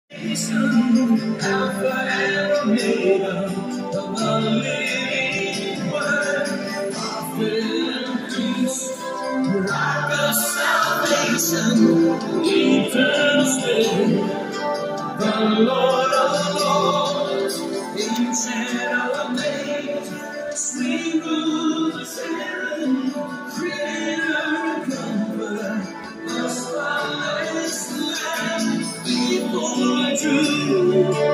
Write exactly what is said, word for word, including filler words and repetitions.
Alpha and Omega, the living word, prophet of peace, rock of salvation, eternal spirit, the Lord of lords, ancient of days, sweet rose of heaven, creator and comforter, the spotless Lamb, faithful and true.